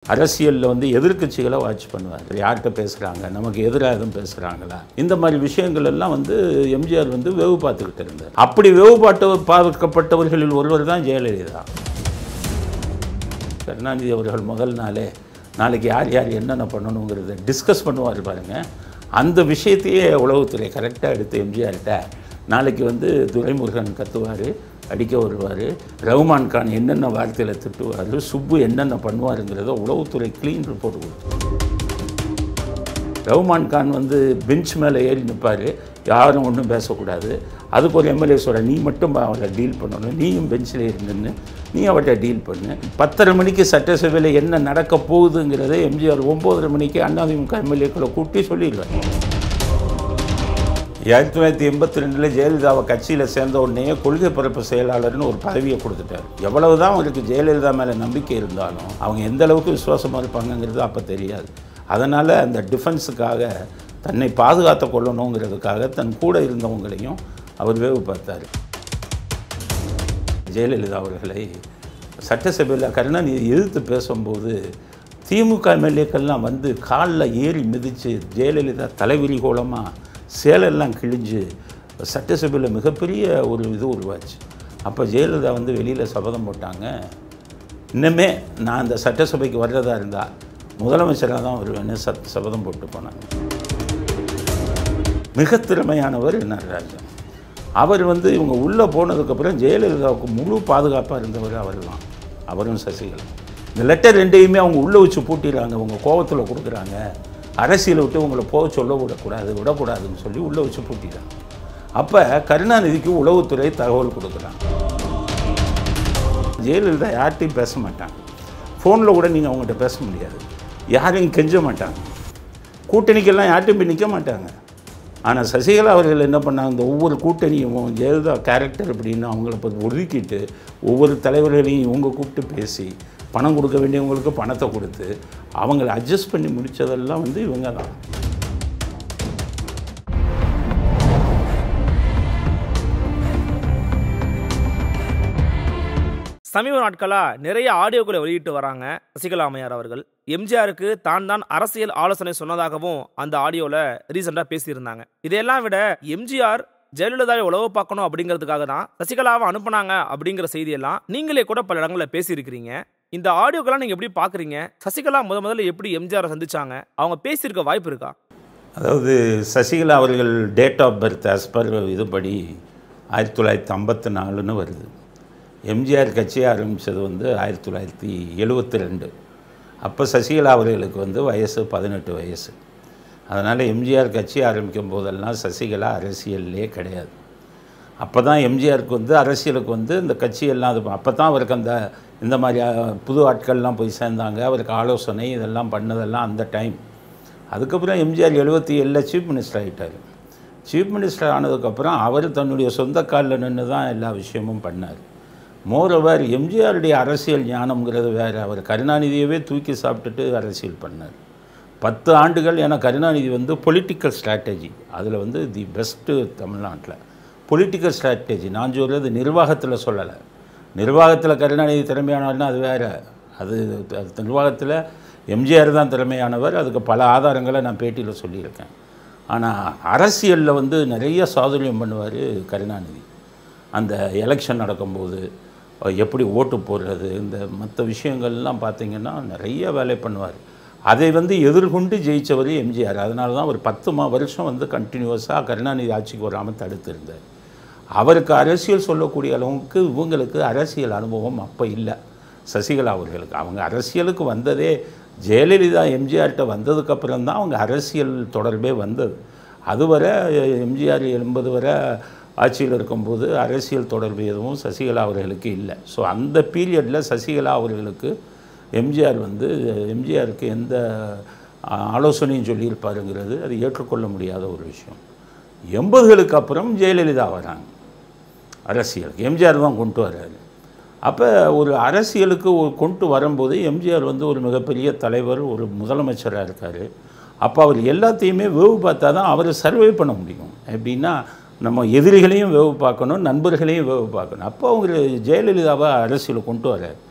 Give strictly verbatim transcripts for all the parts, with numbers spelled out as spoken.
அரசியலில் வந்து எதிர்க்கட்சிகளை வாட்ச் பண்ணுவார். யார்கிட்ட பேசுகிறாங்க, நமக்கு எதிராக எதுவும் பேசுகிறாங்களா, இந்த மாதிரி விஷயங்கள் எல்லாம் வந்து எம்ஜிஆர் வந்து வேவு பார்த்துக்கிட்டு இருந்தார். அப்படி வேவு பார்த்து பார்க்கப்பட்டவர்களில் ஒருவர் தான் ஜெயலலிதா. கருணாநிதி அவர்கள் முதல் நாளே நாளைக்கு யார் யார் என்னென்ன பண்ணணுங்கிறத டிஸ்கஸ் பண்ணுவார் பாருங்கள். அந்த விஷயத்தையே உளவுத்துறை கரெக்டாக எடுத்து எம்ஜிஆர்கிட்ட நாளைக்கு வந்து துரைமுருகன் கத்துவார், அடிக்க வருவார், ரஹ்மான் கான் என்னென்ன வார்த்தையில் திட்டுவார், சுப்பு என்னென்ன பண்ணுவாருங்கிறத உளவுத்துறை க்ளீன் ரிப்போர்ட் கொடுத்து. ரஹ்மான் கான் வந்து பெஞ்ச் மேலே ஏறி நிற்பார், யாரும் ஒன்றும் பேசக்கூடாது. அதுக்கு ஒரு எம்எல்ஏ சொல்கிற, நீ மட்டும் அவரை டீல் பண்ணணும், நீயும் பெஞ்சில் இருந்துன்னு நீ அவர்கிட்ட டீல் பண்ணு. பத்தரை மணிக்கு சட்டசபையில் என்ன நடக்க போகுதுங்கிறத எம்ஜிஆர் ஒம்போதரை மணிக்கு அதிமுக எம்எல்ஏக்களை கூட்டி சொல்லிடுவார். ஆயிரத்தி தொள்ளாயிரத்தி எண்பத்தி ரெண்டில் ஜெயலலிதாவை கட்சியில் சேர்ந்த உடனே கொள்கை பரப்பு செயலாளர்னு ஒரு பதவியை கொடுத்துட்டார். எவ்வளவு தான் அவருக்கு ஜெயலலிதா மேலே நம்பிக்கை இருந்தாலும் அவங்க எந்த அளவுக்கு விசுவாசமாக இருப்பாங்கங்கிறது அப்போ தெரியாது. அதனால் அந்த டிஃபென்ஸுக்காக தன்னை பாதுகாத்து கொள்ளணுங்கிறதுக்காக தன் கூட இருந்தவங்களையும் அவர் வேவு பார்த்தார். ஜெயலலிதா அவர்களை சட்டசபையில் கருணாநிதி எதிர்த்து பேசும்போது திமுக எம்எல்ஏக்கள்லாம் வந்து காலில் ஏறி மிதித்து ஜெயலலிதா தலைவிரி கோலமாக சேலெல்லாம் கிழிஞ்சு சட்டசபையில் மிகப்பெரிய ஒரு இது உருவாச்சு. அப்போ ஜெயலலிதா வந்து வெளியில் சபதம் போட்டாங்க, இன்னுமே நான் அந்த சட்டசபைக்கு வர்றதா இருந்தால் முதலமைச்சராக தான் வருவேன்னு சத் சபதம் போட்டு போனாங்க. மிக திறமையானவர் நடராஜன். அவர் வந்து இவங்க உள்ளே போனதுக்கப்புறம் ஜெயலலிதாவுக்கு முழு பாதுகாப்பாக இருந்தவர் அவர் தான், அவரும் சசிகலா. இந்த லெட்டர் ரெண்டையுமே அவங்க உள்ளே வச்சு பூட்டிடுறாங்க, அவங்க கோபத்தில் கொடுக்குறாங்க. அரசியலை விட்டு உங்களை போக சொல்ல விடக்கூடாது விடக்கூடாதுன்னு சொல்லி உள்ளே வச்சு பூட்டிட்டாங்க. அப்போ கருணாநிதிக்கு உளவுத்துறை தகவல் கொடுக்குறாங்க. ஜெயலலிதா யார்கிட்டையும் பேச மாட்டாங்க, ஃபோனில் கூட நீங்கள் அவங்கள்ட்ட பேச முடியாது, யாரையும் கெஞ்ச மாட்டாங்க, கூட்டணிக்கெல்லாம் யார்ட்டையும் போய் நிற்க மாட்டாங்க. ஆனால் சசிகலா அவர்கள் என்ன பண்ணாங்க, இந்த ஒவ்வொரு கூட்டணியும் ஜெயலலிதா கேரக்டர் அப்படின்னு அவங்கள பற்றி ஒதுக்கிட்டு ஒவ்வொரு தலைவர்களையும் இவங்க கூப்பிட்டு பேசி பணம் கொடுக்க வேண்டியவங்களுக்கு பணத்தை கொடுத்து அவங்கள அட்ஜஸ்ட் பண்ணி முடித்ததெல்லாம் வந்து இவங்க தான். சமீப நாட்களாக நிறைய ஆடியோக்களை வெளியிட்டு வராங்க சசிகலா அம்மையார் அவர்கள். எம்ஜிஆருக்கு தான் தான் அரசியல் ஆலோசனை சொன்னதாகவும் அந்த ஆடியோவில் ரீசெண்டாக பேசியிருந்தாங்க. இதையெல்லாம் விட எம்ஜிஆர் ஜெயலலிதாவை உளவு பார்க்கணும் அப்படிங்கிறதுக்காக தான் சசிகலாவை அனுப்புனாங்க அப்படிங்கிற செய்தியெல்லாம் நீங்களே கூட பல இடங்களில் பேசியிருக்கிறீங்க. இந்த ஆடியோக்கெல்லாம் நீங்கள் எப்படி பார்க்குறீங்க? சசிகலா முத முதல்ல எப்படி எம்ஜிஆரை சந்திச்சாங்க? அவங்க பேசியிருக்க வாய்ப்பு இருக்கா? அதாவது சசிகலா அவர்கள் date of birth as per இதுபடி ஆயிரத்தி தொள்ளாயிரத்தி ஐம்பத்தி நாலுன்னு வருது. எம்ஜிஆர் கட்சியை ஆரம்பித்தது வந்து ஆயிரத்தி தொள்ளாயிரத்தி எழுபத்தி ரெண்டு. அப்போ சசிகலா அவர்களுக்கு வந்து வயசு பதினெட்டு வயசு. அதனால் எம்ஜிஆர் கட்சி ஆரம்பிக்கும் போதெல்லாம் சசிகலா அரசியல்லே கிடையாது. அப்போ தான் எம்ஜிஆருக்கு வந்து அரசியலுக்கு வந்து இந்த கட்சியெல்லாம் அது அப்போ தான் அவருக்கு அந்த இந்த மாதிரி புது ஆட்கள்லாம் போய் சேர்ந்தாங்க, அவருக்கு ஆலோசனை இதெல்லாம் பண்ணதெல்லாம் அந்த டைம். அதுக்கப்புறம் எம்ஜிஆர் எழுபத்தி ஏழில் சீஃப் மினிஸ்டர் ஆகிட்டார். சீஃப் மினிஸ்டர் ஆனதுக்கப்புறம் அவர் தன்னுடைய சொந்த காலில் நின்று தான் எல்லா விஷயமும் பண்ணார். மோரோவர் எம்ஜிஆருடைய அரசியல் ஞானம்ங்கிறது வேறு. அவர் கருணாநிதியவே தூக்கி சாப்பிட்டுட்டு அரசியல் பண்ணார் பத்து ஆண்டுகள். ஏன்னா கருணாநிதி வந்து பொலிட்டிக்கல் ஸ்ட்ராட்டஜி, அதில் வந்து தி பெஸ்ட்டு தமிழ்நாட்டில் பொலிட்டிக்கல் ஸ்ட்ராட்டஜி. நான் சொல்கிறது நிர்வாகத்தில் சொல்லலை. நிர்வாகத்தில் கருணாநிதி திறமையானவர்னா அது வேறு. அது நிர்வாகத்தில் எம்ஜிஆர் தான் திறமையானவர். அதுக்கு பல ஆதாரங்களை நான் பேட்டியில் சொல்லியிருக்கேன். ஆனால் அரசியலில் வந்து நிறைய சாதுரியம் பண்ணுவார் கருணாநிதி. அந்த எலெக்ஷன் நடக்கும்போது எப்படி ஓட்டு போடுறது, இந்த மற்ற விஷயங்கள்லாம் பார்த்திங்கன்னா நிறைய வேலை பண்ணுவார். அதை வந்து எதிர்கொண்டு ஜெயித்தவர் எம்ஜிஆர். அதனால தான் ஒரு பத்து மா வருஷம் வந்து கண்டினியூஸாக கருணாநிதி ஆட்சிக்கு வராமல் தடுத்திருந்தார். அவருக்கு அரசியல் சொல்லக்கூடிய அளவுக்கு இவங்களுக்கு அரசியல் அனுபவம் அப்போ இல்லை சசிகலா அவர்களுக்கு. அவங்க அரசியலுக்கு வந்ததே ஜெயலலிதா எம்ஜிஆர்கிட்ட வந்ததுக்கப்புறம் தான் அவங்க அரசியல் தொடர்பே வந்தது. அதுவரை எம்ஜிஆர் எண்பது வரை ஆட்சியில் இருக்கும்போது அரசியல் தொடர்பு எதுவும் சசிகலா அவர்களுக்கு இல்லை. ஸோ அந்த பீரியடில் சசிகலா அவர்களுக்கு எம்ஜிஆர் வந்து எம்ஜிஆருக்கு எந்த ஆலோசனையும் சொல்லியிருப்பாருங்கிறது அது ஏற்றுக்கொள்ள முடியாத ஒரு விஷயம். எண்பதுகளுக்கு அப்புறம் ஜெயலலிதா வராங்க அரசியலுக்கு, எம்ஜிஆர் தான் கொண்டு வர்றாரு. அப்போ ஒரு அரசியலுக்கு கொண்டு வரும்போது எம்ஜிஆர் வந்து ஒரு மிகப்பெரிய தலைவர், ஒரு முதலமைச்சராக இருக்கார். அப்போ அவர் எல்லாத்தையுமே வேவு பார்த்தா தான் அவரை சர்வே பண்ண முடியும். எப்படின்னா நம்ம எதிரிகளையும் வேவு பார்க்கணும், நண்பர்களையும் வேவு பார்க்கணும். அப்போ அவங்க ஜெயலலிதாவை அரசியலை கொண்டு வர்றார்.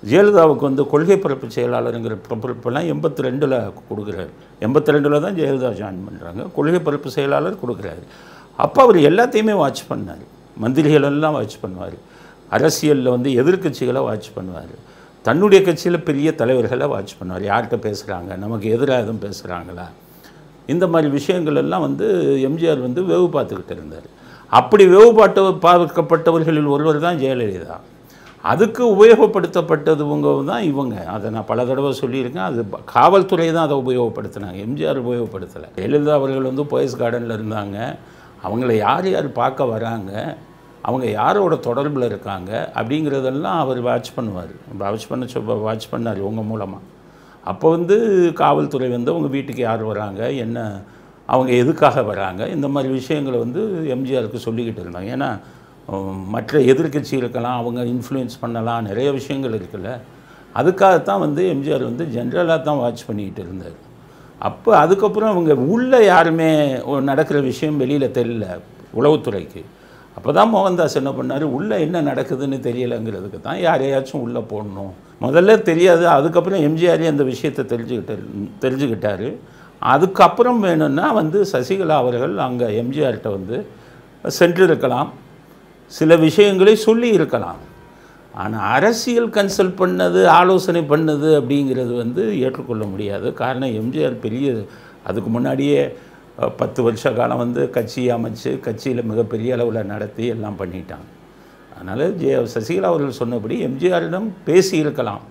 ஜெயலலிதாவுக்கு வந்து கொள்கை பரப்பு செயலாளருங்கிற பொறுப்பெல்லாம் எண்பத்தி ரெண்டில் கொடுக்குறாரு. எண்பத்தி ரெண்டில் தான் ஜெயலலிதா ஜாயின் பண்ணுறாங்க. கொள்கை பரப்பு செயலாளர் கொடுக்குறாரு. அப்போ அவர் எல்லாத்தையுமே வாட்ச் பண்ணார். மந்திரிகளெல்லாம் வாட்ச் பண்ணுவார். அரசியலில் வந்து எதிர்கட்சிகளை வாட்ச் பண்ணுவார். தன்னுடைய கட்சியில் பெரிய தலைவர்களை வாட்ச் பண்ணுவார். யார்கிட்ட பேசுகிறாங்க, நமக்கு எதிராக எதுவும் பேசுகிறாங்களா, இந்த மாதிரி விஷயங்கள் எல்லாம் வந்து எம்ஜிஆர் வந்து வேவு பார்த்துக்கிட்டு இருந்தார். அப்படி வேவு பார்த்து பார்க்கப்பட்டவர்களில் ஒருவர் தான் ஜெயலலிதா. அதுக்கு உபயோகப்படுத்தப்பட்டதுவங்க தான் இவங்க. அதை நான் பல தடவை சொல்லியிருக்கேன். அது காவல்துறை தான் அதை உபயோகப்படுத்தினாங்க, எம்ஜிஆர் உபயோகப்படுத்தலை. ஜெயலலிதா அவர்கள் வந்து போயஸ் கார்டனில் இருந்தாங்க. அவங்கள யார் யார் பார்க்க வராங்க, அவங்க யாரோட தொடர்பில் இருக்காங்க அப்படிங்கிறதெல்லாம் அவர் வாட்ச் பண்ணுவார். வாட்ச் பண்ண சொ வாட்ச் பண்ணார் உங்கள் மூலமாக. அப்போ வந்து காவல்துறை வந்து அவங்க வீட்டுக்கு யார் வராங்க, என்ன அவங்க எதுக்காக வராங்க, இந்த மாதிரி விஷயங்களை வந்து எம்ஜிஆருக்கு சொல்லிக்கிட்டு இருந்தாங்க. ஏன்னா மற்ற எதிர்கட்சிகளுக்கெல்லாம் அவங்க இன்ஃப்ளூயன்ஸ் பண்ணலாம், நிறைய விஷயங்கள் இருக்குல்ல. அதுக்காகத்தான் வந்து எம்ஜிஆர் வந்து ஜென்ரலாக தான் வாட்ச் பண்ணிக்கிட்டு இருந்தார். அப்போ அதுக்கப்புறம் அவங்க உள்ளே யாருமே நடக்கிற விஷயம் வெளியில் தெரியல உளவுத்துறைக்கு. அப்போ தான் மோகன்தாஸ் என்ன பண்ணார், உள்ளே என்ன நடக்குதுன்னு தெரியலைங்கிறதுக்கு தான் யாரையாச்சும் உள்ளே போடணும். முதல்ல தெரியாது, அதுக்கப்புறம் எம்ஜிஆரே அந்த விஷயத்தை தெரிஞ்சுக்கிட்டார் தெரிஞ்சுக்கிட்டார் அதுக்கப்புறம் வேணும்னா வந்து சசிகலா அவர்கள் அங்கே எம்ஜிஆர்கிட்ட வந்து சென்றிருக்கலாம், சில விஷயங்களை சொல்லி இருக்கலாம். ஆனால் அரசியல் கன்சல்ட் பண்ணது, ஆலோசனை பண்ணது அப்படிங்கிறது வந்து ஏற்றுக்கொள்ள முடியாது. காரணம் எம்ஜிஆர் பெரிய அதுக்கு முன்னாடியே பத்து வருஷ காலம் வந்து கட்சி அமைச்சு கட்சியில் மிகப்பெரிய அளவில் நடத்தி எல்லாம் பண்ணிட்டாங்க. அதனால் ஜெய சசிகலா அவர்கள் சொன்னபடி எம்ஜிஆரிடம் பேசி இருக்கலாம்.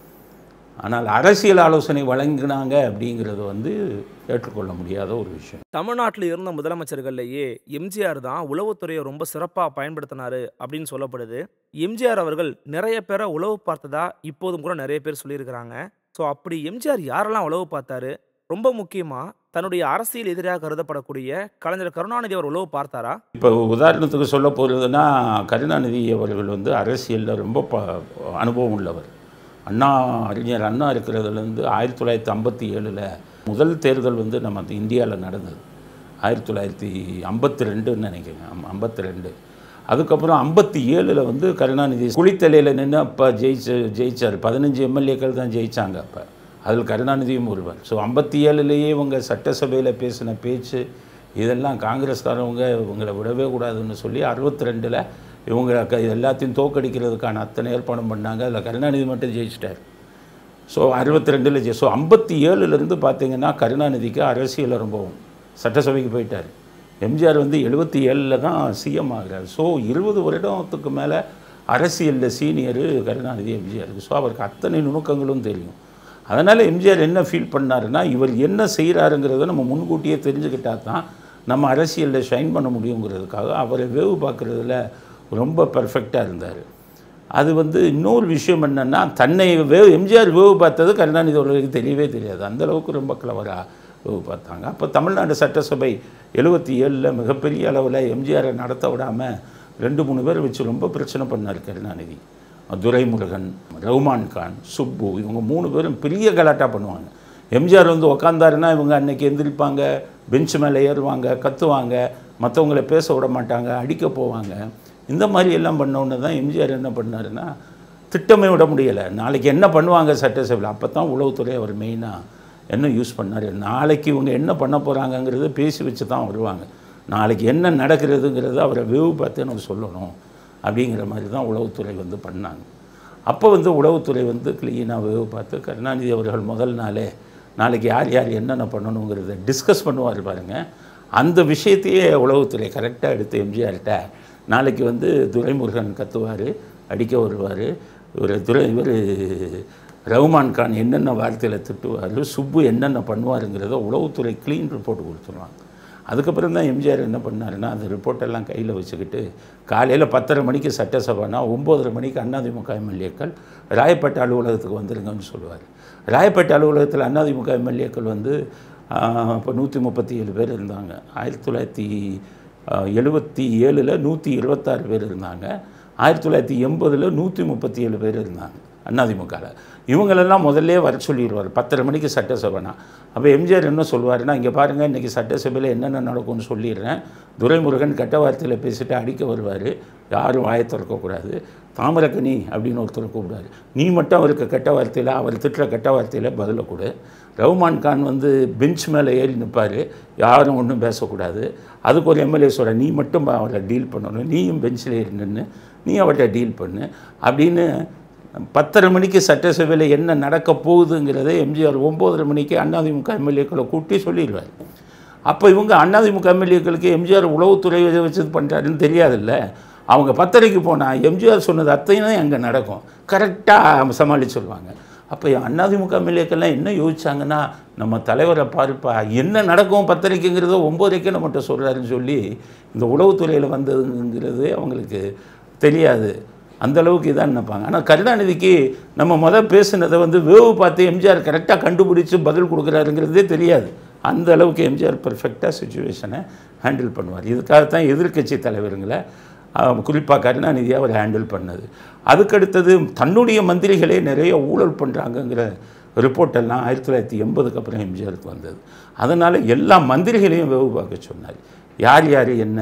ஆனால் அரசியல் ஆலோசனை வழங்கினாங்க அப்படிங்கிறது வந்து ஏற்றுக்கொள்ள முடியாத ஒரு விஷயம். தமிழ்நாட்டில் இருந்த முதலமைச்சர்கள்லேயே எம்ஜிஆர் தான் உளவுத்துறையை ரொம்ப சிறப்பாக பயன்படுத்தினார் அப்படின்னு சொல்லப்படுது. எம்ஜிஆர் அவர்கள் நிறைய பேரை உளவு பார்த்ததா இப்போதும் கூட நிறைய பேர் சொல்லியிருக்கிறாங்க. ஸோ அப்படி எம்ஜிஆர் யாரெல்லாம் உளவு பார்த்தாரு, ரொம்ப முக்கியமாக தன்னுடைய அரசியல் எதிராக கருதப்படக்கூடிய கலைஞர் கருணாநிதி அவர் உளவு பார்த்தாரா? இப்போ உதாரணத்துக்கு சொல்ல போகிறதுனா, கருணாநிதி அவர்கள் வந்து அரசியலில் ரொம்ப ப அனுபவம் உள்ளவர். அண்ணா அறிஞர் அண்ணா இருக்கிறதுலேருந்து ஆயிரத்தி தொள்ளாயிரத்தி ஐம்பத்தி ஏழில் முதல் தேர்தல் வந்து நம்ம இந்தியாவில் நடந்தது. ஆயிரத்தி தொள்ளாயிரத்தி ஐம்பத்தி ரெண்டுன்னு நினைக்கிறேன், ஐம்பத்தி ரெண்டு. அதுக்கப்புறம் ஐம்பத்தி ஏழில் வந்து கருணாநிதி குளித்தலையில் நின்று அப்போ ஜெயிச்சு ஜெயிச்சார். பதினஞ்சு எம்எல்ஏக்கள் தான் ஜெயித்தாங்க அப்போ, அதில் கருணாநிதியும் ஒருவர். ஸோ ஐம்பத்தி ஏழுலேயே இவங்க சட்டசபையில் பேசின பேச்சு இதெல்லாம் காங்கிரஸ்காரவங்க இவங்களை விடவே கூடாதுன்னு சொல்லி அறுபத்தி ரெண்டில் இவங்க க எல்லாத்தையும் தோக்கடிக்கிறதுக்கான அத்தனை ஏற்பாடும் பண்ணாங்க. அதில் கருணாநிதி மட்டும் ஜெயிச்சிட்டார். ஸோ அறுபத்தி ரெண்டில் ஜெய் ஸோ ஐம்பத்தி ஏழுலேருந்து பார்த்திங்கன்னா கருணாநிதிக்கு அரசியல் அனுபவம், சட்டசபைக்கு போயிட்டார். எம்ஜிஆர் வந்து எழுபத்தி ஏழில் தான் சிஎம் ஆகிறார். ஸோ இருபது வருடத்துக்கு மேலே அரசியலில் சீனியரு கருணாநிதி எம்ஜிஆருக்கு. ஸோ அவருக்கு அத்தனை நுணுக்கங்களும் தெரியும். அதனால் எம்ஜிஆர் என்ன ஃபீல் பண்ணாருன்னா, இவர் என்ன செய்கிறாருங்கிறத நம்ம முன்கூட்டியே தெரிஞ்சுக்கிட்டால் தான் நம்ம அரசியலில் ஷைன் பண்ண முடியுங்கிறதுக்காக அவரை வேவு பார்க்குறதுல ரொம்ப பர்ஃபெக்டாக இருந்தார். அது வந்து இன்னொரு விஷயம் என்னென்னா, தன்னை வேவு எம்ஜிஆர் வேவு பார்த்தது கருணாநிதி அவர்களுக்கு தெரியவே தெரியாது. அந்தளவுக்கு ரொம்ப கிளவராக வேவு பார்த்தாங்க. அப்போ தமிழ்நாடு சட்டசபை எழுபத்தி ஏழில் மிகப்பெரிய அளவில் எம்ஜிஆரை நடத்த விடாமல் ரெண்டு மூணு பேர் வச்சு ரொம்ப பிரச்சனை பண்ணார் கருணாநிதி. துரைமுருகன், ரஹ்மான் கான், சுப்பு, இவங்க மூணு பேரும் பெரிய கலாட்டா பண்ணுவாங்க. எம்ஜிஆர் வந்து உக்காந்தாருன்னா இவங்க அன்றைக்கி எந்திரிப்பாங்க, பெஞ்சு மேலே ஏறுவாங்க, கத்துவாங்க, மற்றவங்கள பேச விட மாட்டாங்க, அடிக்க போவாங்க. இந்த மாதிரி எல்லாம் பண்ணோன்னு தான் எம்ஜிஆர் என்ன பண்ணாருன்னா, திட்டமே விட முடியலை. நாளைக்கு என்ன பண்ணுவாங்க சட்டசபையில், அப்போ தான் உளவுத்துறை அவர் மெயினாக என்ன யூஸ் பண்ணார். நாளைக்கு இவங்க என்ன பண்ண போகிறாங்கங்கிறத பேசி வச்சு தான் வருவாங்க. நாளைக்கு என்ன நடக்கிறதுங்கிறத அவரை வேவு பார்த்து நம்ம சொல்லணும் அப்படிங்கிற மாதிரி தான் உளவுத்துறை வந்து பண்ணாங்க. அப்போ வந்து உளவுத்துறை வந்து க்ளீனாக வேவு பார்த்து கருணாநிதி அவர்கள் முதல் நாளே நாளைக்கு யார் யார் என்னென்ன பண்ணணுங்கிறத டிஸ்கஸ் பண்ணுவார் பாருங்கள். அந்த விஷயத்தையே உளவுத்துறை கரெக்டாக எடுத்து எம்ஜிஆர்கிட்ட, நாளைக்கு வந்து துரைமுருகன் கத்துவார், அடிக்க வருவார், இவர் துரை இவர் ரஹ்மான் கான் என்னென்ன வார்த்தையில் திட்டுவார், சுப்பு என்னென்ன பண்ணுவாருங்கிறத உளவுத்துறை க்ளீன் ரிப்போர்ட் கொடுத்துருவாங்க. அதுக்கப்புறம் தான் எம்ஜிஆர் என்ன பண்ணாருன்னா, அந்த ரிப்போர்ட்டெல்லாம் கையில் வச்சுக்கிட்டு காலையில் பத்தரை மணிக்கு சட்டசபைனா ஒம்போதரை மணிக்கு அதிமுக எம்எல்ஏக்கள் ராயப்பேட்டை அலுவலகத்துக்கு வந்துருங்கன்னு சொல்லுவார். ராயப்பேட்டை அலுவலகத்தில் அதிமுக எம்எல்ஏக்கள் வந்து இப்போ நூற்றி முப்பத்தி ஏழு பேர் இருந்தாங்க. ஆயிரத்தி தொள்ளாயிரத்தி எழுபத்தி ஏழில் நூற்றி இருபத்தாறு பேர் இருந்தாங்க. ஆயிரத்தி தொள்ளாயிரத்தி எண்பதில் நூற்றி முப்பத்தி ஏழு பேர் இருந்தாங்க அதிமுகவில். இவங்களெல்லாம் முதல்ல வர சொல்லிடுவார் பத்தரை மணிக்கு சட்டசபைனா. அப்போ எம்ஜிஆர் என்ன சொல்லுவாருன்னா, இங்கே பாருங்கள் இன்றைக்கி சட்டசபையில் என்னென்ன நடக்கும்னு சொல்லிடுறேன். துரைமுருகன் கெட்ட வார்த்தையில் பேசிட்டு அடிக்க வருவார், யாரும் வாயை திறக்கக்கூடாது. தாமரக்கனி அப்படின்னு ஒருத்தர் கூப்பிடுவார், நீ மட்டும் அவருக்கு கெட்ட வார்த்தையில் அவர் திட்டுற கெட்ட வார்த்தையில் பதிலை கொடு. ரஹ்மான் கான் வந்து பெஞ்ச் மேலே ஏறி நிற்பார், யாரும் ஒன்றும் பேசக்கூடாது. அதுக்கு ஒரு எம்எல்ஏ சொல்கிற, நீ மட்டும் அவரை டீல் பண்ணணும், நீயும் பெஞ்சில் ஏறி நின்று நீ அவர்கிட்ட டீல் பண்ணு அப்படின்னு பத்தரை மணிக்கு சட்டசபையில் என்ன நடக்க போகுதுங்கிறத எம்ஜிஆர் ஒம்போதரை மணிக்கு அதிமுக எம்எல்ஏக்களை கூட்டி சொல்லிடுவார். அப்போ இவங்க அதிமுக எம்எல்ஏக்களுக்கு எம்ஜிஆர் உளவுத்துறை வச்சு பண்ணுறாருன்னு தெரியாதில்ல. அவங்க பத்தரைக்கு போனால் எம்ஜிஆர் சொன்னது அத்தையும் அங்கே நடக்கும், கரெக்டாக சமாளிச்சுடுவாங்க. அப்போ அதிமுக எம்எல்ஏக்கெல்லாம் என்ன யோசிச்சாங்கன்னா, நம்ம தலைவரை பார்ப்பா என்ன நடக்கும் பத்தரைக்குங்கிறத ஒம்போதரைக்கே நம்மகிட்ட சொல்கிறாருன்னு சொல்லி இந்த உளவுத்துறையில் வந்ததுங்கிறது அவங்களுக்கு தெரியாது. அந்தளவுக்கு இதான் நினைப்பாங்க. ஆனால் கருணாநிதிக்கு நம்ம முதல் பேசுனதை வந்து வேவு பார்த்து எம்ஜிஆர் கரெக்டாக கண்டுபிடிச்சி பதில் கொடுக்குறாருங்கிறதே தெரியாது. அந்த அளவுக்கு எம்ஜிஆர் பர்ஃபெக்டாக சுச்சுவேஷனை ஹேண்டில் பண்ணுவார். இதுக்காகத்தான் எதிர்க்கட்சி தலைவருங்களை குறிப்பாக கருணாநிதியை அவர் ஹேண்டில் பண்ணது. அதுக்கடுத்தது தன்னுடைய மந்திரிகளே நிறைய ஊழல் பண்ணுறாங்கங்கிற ரிப்போர்ட்டெல்லாம் ஆயிரத்தி தொள்ளாயிரத்தி எண்பதுக்கு அப்புறம் எம்ஜிஆருக்கு வந்தது. அதனால் எல்லா மந்திரிகளையும் வேவு பார்க்க சொன்னார், யார் யார் என்ன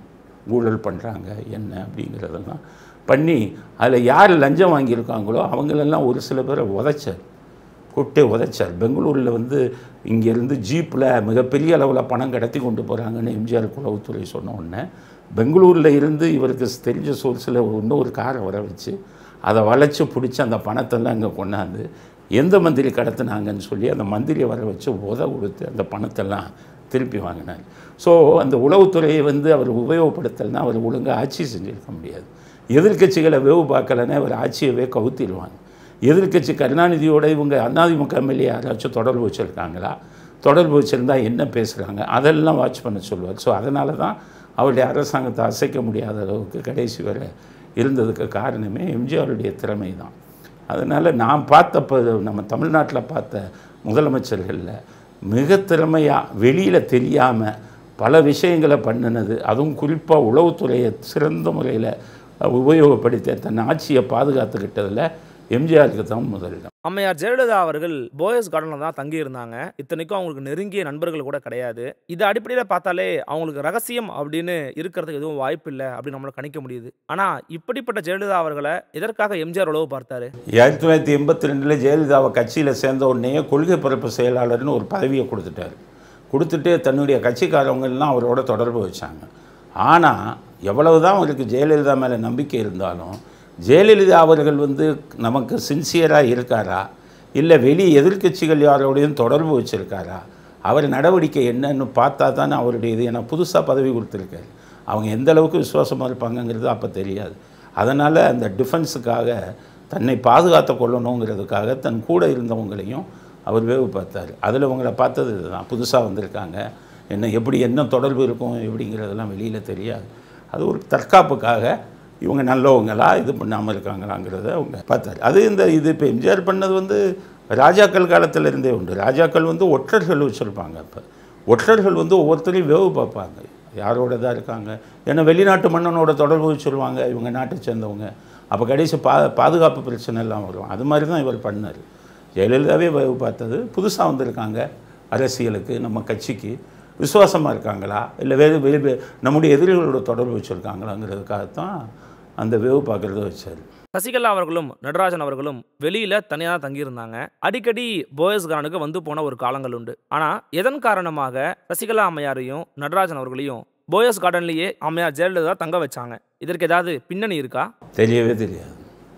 ஊழல் பண்ணுறாங்க என்ன அப்படிங்கிறதெல்லாம் பண்ணி அதில் யார் லஞ்சம் வாங்கியிருக்காங்களோ அவங்களெல்லாம் ஒரு சில பேரை உதைச்சார், கூட்டே உதைச்சார். பெங்களூரில் வந்து இங்கேருந்து ஜீப்பில் மிகப்பெரிய அளவில் பணம் கடத்தி கொண்டு போகிறாங்கன்னு எம்ஜிஆர் உளவுத்துறை சொன்ன உடனே பெங்களூரில் இருந்து இவருக்கு தெரிஞ்ச சோர்ஸில் இன்னொரு காரை வர வச்சு அதை வளைச்சி பிடிச்சி அந்த பணத்தெல்லாம் அங்கே கொண்டாந்து எந்த மந்திரி கடத்தினாங்கன்னு சொல்லி அந்த மந்திரியை வர வச்சு உத கொடுத்து அந்த பணத்தெல்லாம் திருப்பி வாங்கினார். ஸோ அந்த உளவுத்துறையை வந்து அவர் உபயோகப்படுத்தலைன்னா அவர் ஒழுங்காக ஆட்சி செஞ்சுருக்க முடியாது. எதிர்க்கட்சிகளை வேவு பார்க்கலைன்னா அவர் ஆட்சியவே கவுத்திடுவாங்க. எதிர்க்கட்சி கருணாநிதியோட இவங்க அதிமுக எம்எல்ஏ யாராச்சும் தொடர்பு வச்சுருக்காங்களா, தொடர்பு வச்சுருந்தா என்ன பேசுகிறாங்க அதெல்லாம் வாட்ச் பண்ண சொல்லுவார். ஸோ அதனால தான் அவருடைய அரசாங்கத்தை அசைக்க முடியாத அளவுக்கு கடைசி வரை இருந்ததுக்கு காரணமே எம்ஜிஆருடைய திறமை தான். அதனால் நான் பார்த்தப்போ நம்ம தமிழ்நாட்டில் பார்த்த முதலமைச்சர்களில் மிக திறமையாக வெளியில் தெரியாமல் பல விஷயங்களை பண்ணினது, அதுவும் குறிப்பாக உளவுத்துறையை சிறந்த முறையில் உபயோகப்படுத்தி தன் ஆட்சியை பாதுகாத்துக்கிட்டதில் எம்ஜிஆருக்கு தான் முதலிடம். அம்மையார் ஜெயலலிதா அவர்கள் போயஸ் கார்டனில் தான் தங்கியிருந்தாங்க. இத்தனைக்கும் அவங்களுக்கு நெருங்கிய நண்பர்கள் கூட கிடையாது. இது அடிப்படையில் பார்த்தாலே அவங்களுக்கு ரகசியம் அப்படின்னு இருக்கிறதுக்கு எதுவும் வாய்ப்பு இல்லை அப்படின்னு நம்மளால் கணிக்க முடியுது. ஆனால் இப்படிப்பட்ட ஜெயலலிதா அவர்களை எதற்காக எம்ஜிஆர் உளவு பார்த்தாரு? ஆயிரத்தி தொள்ளாயிரத்தி எண்பத்தி ரெண்டில் ஜெயலலிதாவை கட்சியில் சேர்ந்த உடனே கொள்கை பரப்பு செயலாளர்னு ஒரு பதவியை கொடுத்துட்டார். கொடுத்துட்டு தன்னுடைய கட்சிக்காரவங்கெல்லாம் அவரோட தொடர்பு வச்சாங்க. ஆனால் எவ்வளவு தான் அவருக்கு ஜெயலலிதா மேலே நம்பிக்கை இருந்தாலும் ஜெயலலிதா அவர்கள் வந்து நமக்கு சின்சியராக இருக்காரா, இல்லை வெளி எதிர்க்கட்சிகள் யாரோடையும் தொடர்பு வச்சுருக்காரா, அவர் நடவடிக்கை என்னன்னு பார்த்தா தானே அவருடைய இது. ஏன்னா புதுசாக பதவி கொடுத்துருக்காரு, அவங்க எந்த அளவுக்கு விசுவாசமாக இருப்பாங்கங்கிறது அப்போ தெரியாது. அதனால் அந்த டிஃபென்ஸுக்காக தன்னை பாதுகாத்து கொள்ளணுங்கிறதுக்காக தன் கூட இருந்தவங்களையும் அவர் வேவு பார்த்தார். அதில் அவங்கள பார்த்தது இதுதான், புதுசாக வந்திருக்காங்க, என்ன எப்படி என்ன தொடர்பு இருக்கும் எப்படிங்கிறதெல்லாம் வெளியில் தெரியாது. அது ஒரு தற்காப்புக்காக இவங்க நல்லவங்களா இது பண்ணாமல் இருக்காங்களாங்கிறத அவங்க பார்த்தாரு. அது இந்த இது இப்போ எம்ஜிஆர் பண்ணது வந்து ராஜாக்கள் காலத்தில் இருந்தே உண்டு. ராஜாக்கள் வந்து ஒற்றர்கள் வச்சுருப்பாங்க. இப்போ ஒற்றர்கள் வந்து ஒவ்வொருத்தரையும் வேவு பார்ப்பாங்க, யாரோட தான் இருக்காங்க. ஏன்னா வெளிநாட்டு மன்னனோட தொடர்பு வச்சுருவாங்க இவங்க நாட்டை சேர்ந்தவங்க. அப்போ கடைசி பா பாதுகாப்பு பிரச்சனை எல்லாம் வரும். அது மாதிரி தான் இவர் பண்ணார். ஜெயலலிதாவே வேவு பார்த்தது புதுசாக வந்திருக்காங்க அரசியலுக்கு, நம்ம கட்சிக்கு விசுவாசமாக இருக்காங்களா, இல்லை வேறு வேறு நம்முடைய எதிரிகளோட தொடர்பு வச்சுருக்காங்களாங்கிறதுக்காகத்தான் அந்த வேவு பார்க்குறத வச்சார். சசிகலா அவர்களும் நடராஜன் அவர்களும் வெளியில் தனியாக தங்கியிருந்தாங்க. அடிக்கடி போயஸ் கார்டனுக்கு வந்து போன ஒரு காலங்கள் உண்டு. ஆனால் எதன் காரணமாக சசிகலா அம்மையாரையும் நடராஜன் அவர்களையும் போயஸ் கார்டன்லேயே அம்மையார் ஜெயலலிதா தங்க வச்சாங்க? இதற்கு ஏதாவது பின்னணி இருக்கா? தெரியவே தெரியாது.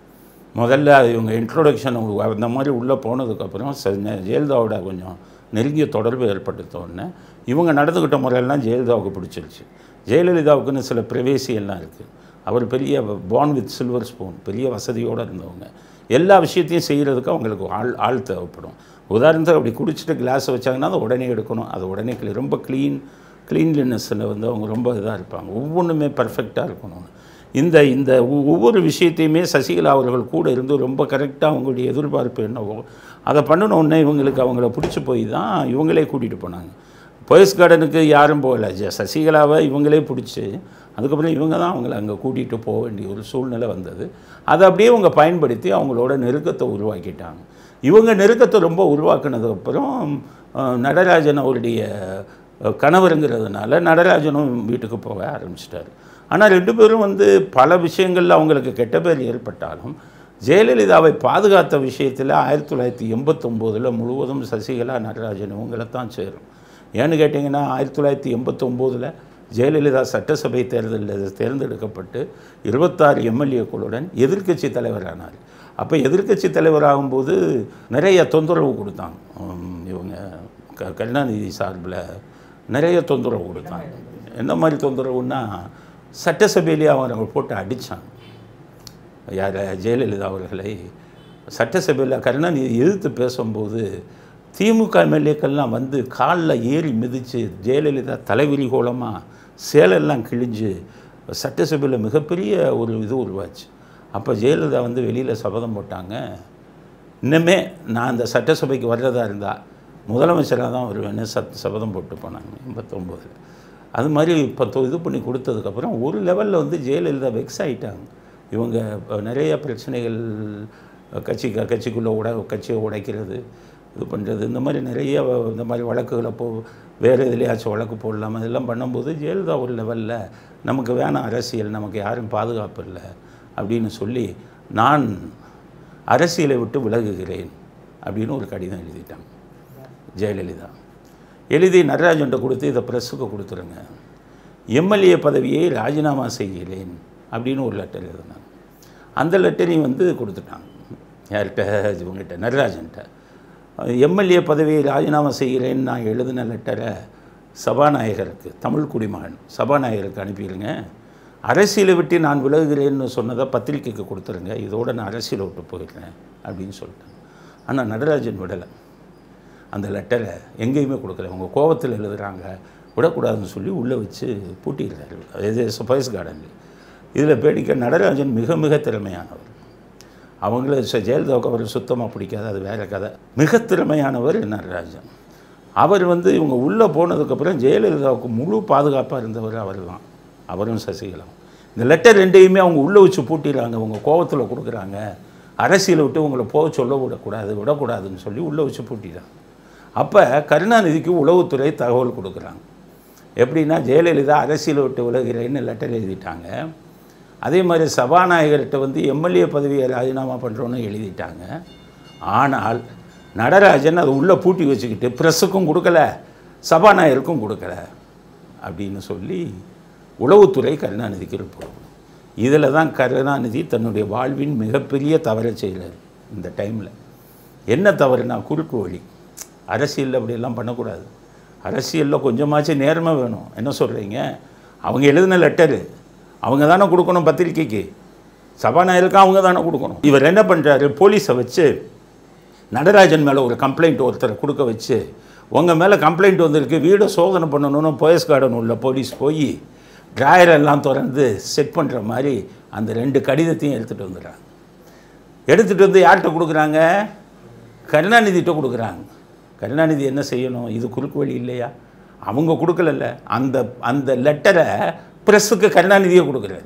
முதல்ல இவங்க இன்ட்ரோடக்ஷன் அந்த மாதிரி உள்ளே போனதுக்கப்புறம் ஜெயலலிதாவோட கொஞ்சம் நெருங்கிய தொடர்பு ஏற்படுத்தோடனே இவங்க நடந்துக்கிட்ட முறையெல்லாம் ஜெயலலிதாவுக்கு பிடிச்சிருச்சு. ஜெயலலிதாவுக்குன்னு சில ப்ரைவேசி எல்லாம் இருக்குது. அவர் பெரிய பார்ன் வித் சில்வர் ஸ்பூன், பெரிய வசதியோடு இருந்தவங்க. எல்லா விஷயத்தையும் செய்கிறதுக்கு அவங்களுக்கு ஆள் ஆள் தேவைப்படும். உதாரணத்துக்கு அப்படி குடிச்சிட்டு கிளாஸை வச்சாங்கன்னா அதை உடனே எடுக்கணும், அதை உடனே க்ளீ ரொம்ப க்ளீன் க்ளீன்லினஸில் வந்து அவங்க ரொம்ப இதாக இருப்பாங்க. ஒவ்வொன்றுமே பர்ஃபெக்டாக இருக்கணும். இந்த இந்த ஒவ்வொரு விஷயத்தையுமே சசிகலா அவர்கள் கூட இருந்து ரொம்ப கரெக்டாக அவங்களுடைய எதிர்பார்ப்பு என்னவோ அதை பண்ணினோடனே இவங்களுக்கு அவங்கள பிடிச்சி போய் தான் இவங்களே கூட்டிகிட்டு போனாங்க. போயஸ் கார்டனுக்கு யாரும் போகல, சசிகலாவை இவங்களே பிடிச்சி அதுக்கப்புறம் இவங்க தான் அவங்கள அங்கே கூட்டிகிட்டு போக வேண்டிய ஒரு சூழ்நிலை வந்தது. அதை அப்படியே அவங்க பயன்படுத்தி அவங்களோட நெருக்கத்தை உருவாக்கிட்டாங்க. இவங்க நெருக்கத்தை ரொம்ப உருவாக்குனதுக்கப்புறம் நடராஜன் அவருடைய கணவருங்கிறதுனால நடராஜனும் வீட்டுக்கு போக ஆரம்பிச்சிட்டார். ஆனால் ரெண்டு பேரும் வந்து பல விஷயங்களில் அவங்களுக்கு கெட்ட பேர் ஏற்பட்டாலும் ஜெயலலிதாவை பாதுகாத்த விஷயத்தில் ஆயிரத்தி தொள்ளாயிரத்தி எண்பத்தொம்போதில் முழுவதும் சசிகலா நடராஜன் இவங்களை தான் சேரும். ஏன்னு கேட்டிங்கன்னா ஆயிரத்தி தொள்ளாயிரத்தி எண்பத்தொம்போதில் ஜெயலலிதா சட்டசபை தேர்தலில் தேர்ந்தெடுக்கப்பட்டு இருபத்தாறு எம்எல்ஏக்களுடன் எதிர்க்கட்சி தலைவரானார். அப்போ எதிர்க்கட்சி தலைவராகும்போது நிறைய தொந்தரவு கொடுத்தாங்க. இவங்க க கருணாநிதி சார்பில் நிறைய தொந்தரவு கொடுத்தாங்க. என்ன மாதிரி தொந்தரவுன்னா, சட்டசபையிலேயே அவங்க போட்டு அடித்தாங்க. யார்? ஜெயலலிதா அவர்களை சட்டசபையில் கருணாநிதி எதிர்த்து பேசும்போது திமுக எம்எல்ஏக்கள்லாம் வந்து காலில் ஏறி மிதித்து ஜெயலலிதா தலைவிரி கோலமாக சேலெல்லாம் கிழிஞ்சு சட்டசபையில் மிகப்பெரிய ஒரு இது உருவாச்சு. அப்போ ஜெயலலிதா வந்து வெளியில் சபதம் போட்டாங்க, இன்னுமே நான் அந்த சட்டசபைக்கு வர்றதா இருந்தால் முதலமைச்சராக தான் வருவேன்னு சத் சபதம் போட்டு போனாங்க எண்பத்தொம்போதில். அது மாதிரி இப்போ இது பண்ணி கொடுத்ததுக்கப்புறம் ஒரு லெவலில் வந்து ஜெயலலிதா வெக்ஸ் ஆகிட்டாங்க. இவங்க நிறைய பிரச்சனைகள், கட்சி கட்சிக்குள்ளே உட கட்சியை உடைக்கிறது, இது பண்ணுறது, இந்த மாதிரி நிறைய இந்த மாதிரி வழக்குகளை போ வேறு எதுலையாச்சும் வழக்கு போடலாமா, இதெல்லாம் பண்ணும்போது ஜெயலலிதா ஒரு லெவலில் நமக்கு வேணாம் அரசியல், நமக்கு யாரும் பாதுகாப்பு இல்லை அப்படின்னு சொல்லி நான் அரசியலை விட்டு விலகுகிறேன் அப்படின்னு ஒரு கடிதம் எழுதிட்டாங்க ஜெயலலிதா. எழுதி நடராஜன்ட்ட கொடுத்து இதை ப்ரெஸ்ஸுக்கு கொடுத்துருங்க, எம்எல்ஏ பதவியை ராஜினாமா செய்கிறேன் அப்படின்னு ஒரு லெட்டர் எழுதினாங்க. அந்த லெட்டரையும் வந்து கொடுத்துட்டாங்க யார்கிட்ட? இவங்ககிட்ட, நடராஜன்ட்ட. எம்எல்ஏ பதவியை ராஜினாமா செய்கிறேன்னு நான் எழுதின லெட்டரை சபாநாயகருக்கு, தமிழ் குடிமகன் சபாநாயகருக்கு அனுப்பிடுங்க, அரசியலை விட்டு நான் விலகுகிறேன்னு சொன்னதை பத்திரிக்கைக்கு கொடுத்துருங்க, இதோடு நான் அரசியலை விட்டு போயிடுறேன் அப்படின்னு சொல்லிட்டேன். ஆனால் நடராஜன் விடலை. அந்த லெட்டரை எங்கேயுமே கொடுக்கல. அவங்க கோபத்தில் எழுதுகிறாங்க, விடக்கூடாதுன்னு சொல்லி உள்ளே வச்சு பூட்டிடுறாரு. இது போயஸ் கார்டனில். இதில் பேடிக்க நடராஜன் மிக மிக திறமையானவர். அவங்கள ஜெயலலிதாவுக்கு அவர் சுத்தமாக பிடிக்காது, அது வேறு கதை. மிக திறமையானவர் நடராஜன். அவர் வந்து இவங்க உள்ளே போனதுக்கப்புறம் ஜெயலலிதாவுக்கு முழு பாதுகாப்பாக இருந்தவர் அவர் தான், அவரும் சசிகலாவும். இந்த லெட்டர் ரெண்டையுமே அவங்க உள்ளே வச்சு பூட்டிடுறாங்க. அவங்க கோபத்தில் கொடுக்குறாங்க, அரசியலை விட்டு உங்களை போக சொல்ல விடக்கூடாது விடக்கூடாதுன்னு சொல்லி உள்ளே வச்சு பூட்டிடுறாங்க. அப்போ கருணாநிதிக்கு உளவுத்துறை தகவல் கொடுக்குறாங்க. எப்படின்னா, ஜெயலலிதா அரசியலை விட்டு விலகிறேன்னு லெட்டர் எழுதிட்டாங்க. அதே மாதிரி சபாநாயகர்கிட்ட வந்து எம்எல்ஏ பதவியை ராஜினாமா பண்ணுறோன்னு எழுதிட்டாங்க. ஆனால் நடராஜன் அதை உள்ளே பூட்டி வச்சுக்கிட்டு ப்ரெஸ்ஸுக்கும் கொடுக்கல, சபாநாயகருக்கும் கொடுக்கல அப்படின்னு சொல்லி உளவுத்துறை கருணாநிதிக்கு இருப்போம். இதில் தான் கருணாநிதி தன்னுடைய வாழ்வின் மிகப்பெரிய தவறை செய்கிறார். இந்த டைமில் என்ன தவறுனா, குறுக்கு வழி. அரசியலில் அப்படியெல்லாம் பண்ணக்கூடாது. அரசியலில் கொஞ்சமாச்சும் நேர்மை வேணும். என்ன சொல்கிறீங்க? அவங்க எழுதின லெட்டரு அவங்க தானே கொடுக்கணும் பத்திரிக்கைக்கு, சபாநாயகருக்கு அவங்க தானே கொடுக்கணும். இவர் என்ன பண்ணுறாரு, போலீஸை வச்சு நடராஜன் மேலே ஒரு கம்ப்ளைண்ட் ஒருத்தரை கொடுக்க வச்சு, உங்கள் மேலே கம்ப்ளைண்ட் வந்திருக்கு, வீடை சோதனை பண்ணணும்னு போயஸ் கார்டன் உள்ள போலீஸ் போய் ட்ராயரெல்லாம் திறந்து செக் பண்ணுற மாதிரி அந்த ரெண்டு கடிதத்தையும் எடுத்துகிட்டு வந்துடுறாங்க. எடுத்துகிட்டு வந்து யார்கிட்ட கொடுக்குறாங்க? கருணாநிதிகிட்ட கொடுக்குறாங்க. கருணாநிதி என்ன செய்யணும்? இது குறுக்கு வழி இல்லையா? அவங்க கொடுக்கலல்ல. அந்த அந்த லெட்டரை ப்ரெஸ்ஸுக்கு கருணாநிதியை கொடுக்குறாரு.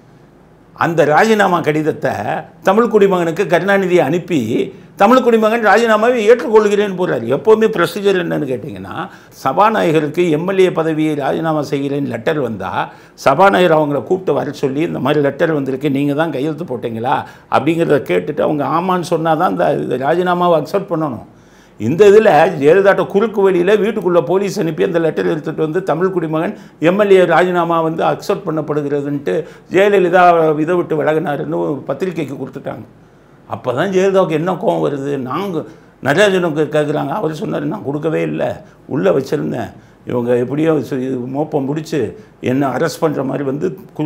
அந்த ராஜினாமா கடிதத்தை தமிழ் குடிமகனுக்கு கருணாநிதியை அனுப்பி தமிழ் குடிமகன் ராஜினாமாவை ஏற்றுக்கொள்கிறேன்னு போகிறார். எப்போவுமே ப்ரொசீஜர் என்னன்னு கேட்டிங்கன்னா, சபாநாயகருக்கு எம்எல்ஏ பதவியை ராஜினாமா செய்கிறேன்னு லெட்டர் வந்தால் சபாநாயகர் அவங்கள கூப்பிட்டு வர சொல்லி, இந்த மாதிரி லெட்டர் வந்திருக்கு, நீங்கள் தான் கையெழுத்து போட்டிங்களா அப்படிங்கிறத கேட்டுட்டு அவங்க ஆமான்னு சொன்னால் தான் இந்த ராஜினாமாவை அக்செப்ட் பண்ணணும். இந்த இதில் ஜெயலலிதாட்ட குறுக்கு வழியில் வீட்டுக்குள்ளே போலீஸ் அனுப்பி அந்த லெட்டர் எடுத்துகிட்டு வந்து தமிழ் குடிமகன் எம்எல்ஏ ராஜினாமா வந்து அக்செப்ட் பண்ணப்படுகிறதுன்ட்டு ஜெயலலிதா இதை விட்டு விலகினாருன்னு பத்திரிக்கைக்கு கொடுத்துட்டாங்க. அப்போ தான் ஜெயலலிதாவுக்கு என்ன கோவம் வருது. நாங்கள் நடராஜனுக்கு கேட்குறாங்க. அவர் சொன்னார், நான் கொடுக்கவே இல்லை, உள்ளே வச்சுருந்தேன், இவங்க எப்படியோ மோப்பம் முடித்து என்னை அரெஸ்ட் பண்ணுற மாதிரி வந்து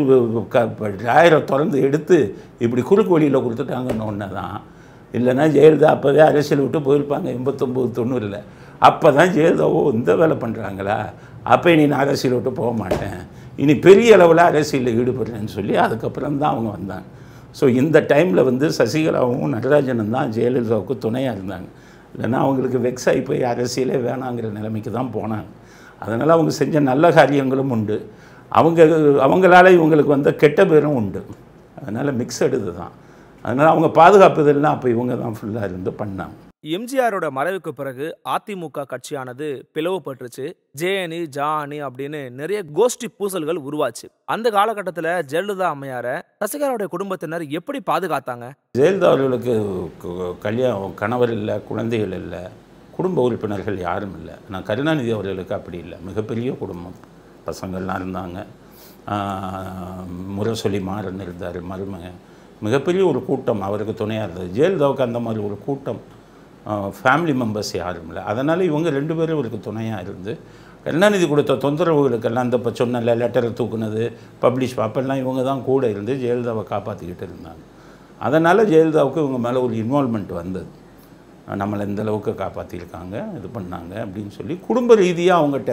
ட்ராயரை திறந்து எடுத்து இப்படி குறுக்கு வழியில் கொடுத்துட்டாங்கன்னு ஒன்று தான். இல்லைன்னா ஜெயலலிதா அப்போவே அரசியல் விட்டு போயிருப்பாங்க எண்பத்தொம்போது தொண்ணூறில். அப்போ தான் ஜெயலலிதாவோ இந்த வேலை பண்ணுறாங்களா, அப்போ இனி நான் அரசியல் விட்டு போக மாட்டேன், இனி பெரிய அளவில் அரசியலில் ஈடுபடுறேன்னு சொல்லி அதுக்கப்புறம் தான் அவங்க வந்தாங்க. ஸோ இந்த டைமில் வந்து சசிகலாவும் நடராஜனும் தான் ஜெயலலிதாவுக்கு துணையாக இருந்தாங்க. இல்லைன்னா அவங்களுக்கு வெக்ஸ் ஆகி போய் அரசியலே வேணாங்கிற நிலைமைக்கு தான் போனாங்க. அதனால் அவங்க செஞ்ச நல்ல காரியங்களும் உண்டு, அவங்க அவங்களால இவங்களுக்கு வந்த கெட்ட பேரும் உண்டு. அதனால் மிக்சடு இது தான். அதனால் அவங்க பாதுகாப்புதெல்லாம் அப்போ இவங்க தான் ஃபுல்லாக இருந்து பண்ணாங்க. எம்ஜிஆரோட மறைவுக்கு பிறகு அதிமுக கட்சியானது பிளவுபட்டுருச்சு. ஜேஎனி ஜானி அப்படின்னு நிறைய கோஷ்டி பூசல்கள் உருவாச்சு. அந்த காலகட்டத்தில் ஜெயலலிதா அம்மையாரை சசிகலாவுடைய குடும்பத்தினர் எப்படி பாதுகாத்தாங்க? ஜெயலலிதா அவர்களுக்கு கல்யாணம், கணவர் இல்லை, குழந்தைகள் இல்லை, குடும்ப உறுப்பினர்கள் யாரும் இல்லை. நான் கருணாநிதி அவர்களுக்கு அப்படி இல்லை, மிகப்பெரிய குடும்பம், பசங்கள்லாம் இருந்தாங்க, முரசொலி மாறன் இருந்தார், மருமகன், மிகப்பெரிய ஒரு கூட்டம் அவருக்கு துணையாக இருந்தது. ஜெயலலிதாவுக்கு அந்த மாதிரி ஒரு கூட்டம், ஃபேமிலி மெம்பர்ஸ் யாரும் இல்லை. அதனால் இவங்க ரெண்டு பேரும் இவருக்கு துணையாக இருந்து கருணாநிதி கொடுத்த தொந்தரவுகளுக்கெல்லாம் அந்த இப்போ சொன்ன லெட்டரை தூக்குனது, பப்ளிஷ் அப்பெல்லாம் இவங்க தான் கூட இருந்து ஜெயலலிதாவை காப்பாற்றிக்கிட்டு இருந்தாங்க. அதனால் ஜெயலலிதாவுக்கு இவங்க மேலே ஒரு இன்வால்மெண்ட் வந்தது. நம்மளை இந்த அளவுக்கு காப்பாற்றிருக்காங்க, இது பண்ணாங்க அப்படின்னு சொல்லி குடும்ப ரீதியாக அவங்ககிட்ட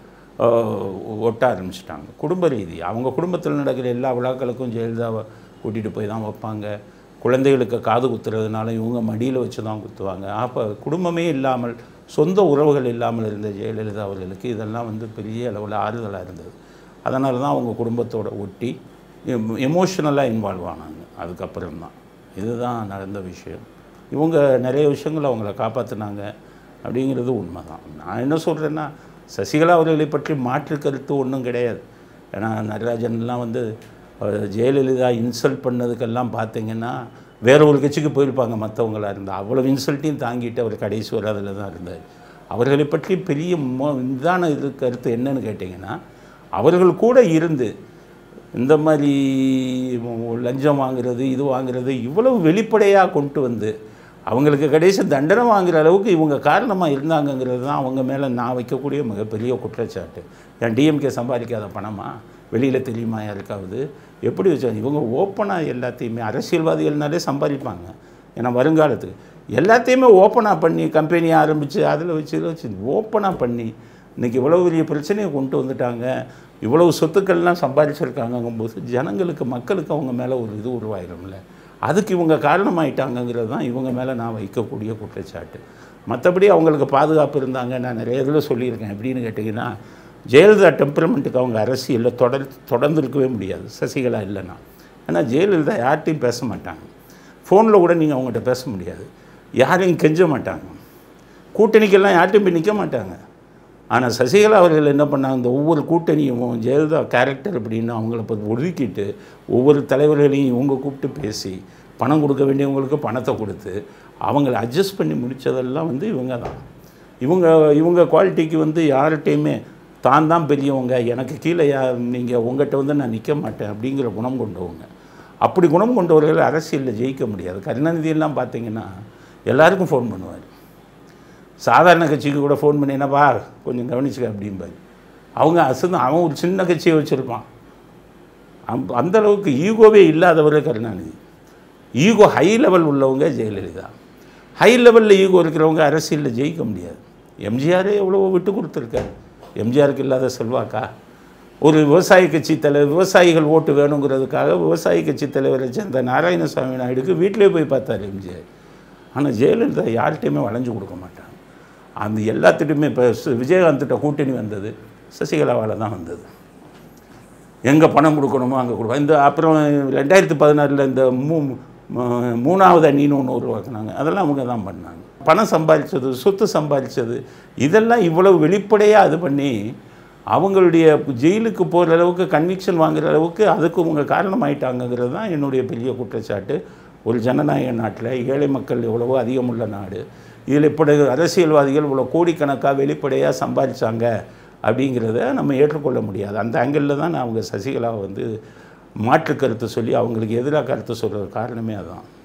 ஒட்ட ஆரம்பிச்சிட்டாங்க. குடும்ப ரீதியாக அவங்க குடும்பத்தில் நடக்கிற எல்லா விழாக்களுக்கும் ஜெயலலிதாவை கூட்டிகிட்டு போய் தான் வைப்பாங்க. குழந்தைகளுக்கு காது குத்துறதுனால இவங்க மடியில் வச்சு தான் குத்துவாங்க. அப்போ குடும்பமே இல்லாமல், சொந்த உறவுகள் இல்லாமல் இருந்த ஜெயலலிதா அவர்களுக்கு இதெல்லாம் வந்து பெரிய அளவில் ஆறுதலாக இருந்தது. அதனால தான் அவங்க குடும்பத்தோடு ஒட்டி எமோஷ்னலாக இன்வால்வ் ஆனாங்க. அதுக்கப்புறம் தான் இதுதான் நடந்த விஷயம். இவங்க நிறைய விஷயங்கள் அவங்கள காப்பாற்றினாங்க அப்படிங்கிறது உண்மை தான். நான் என்ன சொல்கிறேன்னா, சசிகலா அவர்களை பற்றி மாற்று கருத்து ஒன்றும் கிடையாது. ஏன்னா நடராஜன்லாம் வந்து ஜெயலலிதா இன்சல்ட் பண்ணதுக்கெல்லாம் பார்த்தீங்கன்னா வேற ஒரு கட்சிக்கு போயிருப்பாங்க மற்றவங்களாக இருந்தால். அவ்வளோ இன்சல்ட்டையும் தாங்கிட்டு அவர் கடைசி வரை அதில் தான் இருந்தார். அவர்களை பற்றி பெரிய மோ இதான இது கருத்து என்னன்னு கேட்டிங்கன்னா, அவர்கள் கூட இருந்து இந்த மாதிரி லஞ்சம் வாங்குறது, இது வாங்குறது இவ்வளவு வெளிப்படையாக கொண்டு வந்து அவங்களுக்கு கடைசி தண்டனை வாங்குகிற அளவுக்கு இவங்க காரணமாக இருந்தாங்கங்கிறது தான் அவங்க மேலே நான் வைக்கக்கூடிய மிகப்பெரிய குற்றச்சாட்டு. ஏன் டிஎம்கே சம்பாதிக்காத பணமா வெளியில் தெரியுமா யாருக்காவது? எப்படி வச்சாங்க இவங்க ஓப்பனாக எல்லாத்தையுமே, அரசியல்வாதிகள்னாலே சம்பாதிப்பாங்க. ஏன்னா வருங்காலத்துக்கு எல்லாத்தையுமே ஓப்பனாக பண்ணி கம்பெனி ஆரம்பித்து அதில் வச்சு இதில் வச்சு ஓப்பனாக பண்ணி இன்றைக்கி இவ்வளோ பெரிய பிரச்சனையை கொண்டு வந்துட்டாங்க. இவ்வளவு சொத்துக்கள்லாம் சம்பாதிச்சிருக்காங்கங்கும்போது ஜனங்களுக்கு, மக்களுக்கு அவங்க மேலே ஒரு இது உருவாயிரும்ல. அதுக்கு இவங்க காரணமாயிட்டாங்கங்கிறது தான் இவங்க மேலே நான் வைக்கக்கூடிய குற்றச்சாட்டு. மற்றபடி அவங்களுக்கு பாதுகாப்பு இருந்தாங்க. நான் நிறைய இதில் சொல்லியிருக்கேன். எப்படின்னு கேட்டிங்கன்னா, ஜெயலலிதா டெம்பரமெண்ட்டுக்கு அவங்க அரசியலில் தொடர் தொடர்ந்துருக்கவே முடியாது சசிகலா இல்லைன்னா. ஏன்னா ஜெயலலிதா யார்கிட்டையும் பேச மாட்டாங்க, ஃபோனில் கூட நீங்கள் அவங்ககிட்ட பேச முடியாது, யாரையும் கெஞ்ச மாட்டாங்க, கூட்டணிக்கெல்லாம் யார்கிட்டையும் போய் நிற்க மாட்டாங்க. ஆனால் சசிகலா அவர்கள் என்ன பண்ணாங்க, இந்த ஒவ்வொரு கூட்டணியும் ஜெயலலிதா கேரக்டர் அப்படின்னு அவங்கள பற்றி ஒதுக்கிட்டு ஒவ்வொரு தலைவர்களையும் இவங்க கூப்பிட்டு பேசி பணம் கொடுக்க வேண்டியவங்களுக்கு பணத்தை கொடுத்து அவங்கள அட்ஜஸ்ட் பண்ணி முடித்ததெல்லாம் வந்து இவங்க தான். இவங்க இவங்க குவாலிட்டிக்கு வந்து யார்கிட்டையுமே தான் தான் பெரியவங்க, எனக்கு கீழே யா நீங்கள் உங்கள்கிட்ட வந்து நான் நிற்க மாட்டேன் அப்படிங்கிற குணம் கொண்டவங்க. அப்படி குணம் கொண்டவர்கள் அரசியலில் ஜெயிக்க முடியாது. கருணாநிதியெல்லாம் பார்த்தீங்கன்னா எல்லாருக்கும் ஃபோன் பண்ணுவார். சாதாரண கட்சிக்கு கூட ஃபோன் பண்ணினப்பா கொஞ்சம் கவனிச்சுக்க அப்படிம்பாரு. அவங்க அசுதான், அவன் ஒரு சின்ன கட்சியை வச்சுருப்பான். அந்தளவுக்கு ஈகோவே இல்லாதவர் கருணாநிதி. ஈகோ ஹை லெவல் உள்ளவங்க ஜெயலலிதா. ஹை லெவலில் ஈகோ இருக்கிறவங்க அரசியலில் ஜெயிக்க முடியாது. எம்ஜிஆரே எவ்வளவோ விட்டு கொடுத்துருக்காரு. எம்ஜிஆருக்கு இல்லாத செல்வாக்கா? ஒரு விவசாய கட்சி தலைவர், விவசாயிகள் ஓட்டு வேணுங்கிறதுக்காக விவசாய கட்சி தலைவரை சேர்ந்த நாராயணசாமி நாயுடுக்கு வீட்டிலே போய் பார்த்தார் எம்ஜிஆர். ஆனால் ஜெயலலிதா யார்கிட்டையுமே வளைஞ்சு கொடுக்க மாட்டாங்க. அந்த எல்லாத்துட்டையுமே இப்போ விஜயகாந்த்கிட்ட கூட்டணி வந்தது சசிகலாவால் தான் வந்தது. எங்கே பணம் கொடுக்கணுமோ அங்கே கொடுப்போம். இந்த அப்புறம் ரெண்டாயிரத்தி பதினாறில் இந்த மூ மூணாவது அணின்னு ஒன்று உருவாக்குனாங்க. அதெல்லாம் அவங்க தான் பண்ணாங்க. பணம் சம்பாதிச்சது, சொத்து சம்பாதிச்சது, இதெல்லாம் இவ்வளவு வெளிப்படையாக இது பண்ணி அவங்களுடைய ஜெயிலுக்கு போகிற அளவுக்கு, கன்விக்ஷன் வாங்குகிற அளவுக்கு அதுக்கு அவங்க காரணமாயிட்டாங்கங்கிறது தான் என்னுடைய பெரிய குற்றச்சாட்டு. ஒரு ஜனநாயக நாட்டில் ஏழை மக்கள் எவ்வளவோ அதிகமுள்ள நாடு, இதில் இப்படி அரசியல்வாதிகள் இவ்வளோ கோடிக்கணக்காக வெளிப்படையாக சம்பாதிச்சாங்க அப்படிங்கிறத நம்ம ஏற்றுக்கொள்ள முடியாது. அந்த ஆங்கிளில் தான் நான் அவங்க சசிகலாவை வந்து மாற்று கருத்து சொல்லி அவங்களுக்கு எதிராக கருத்து சொல்கிற காரணமே அதுதான்.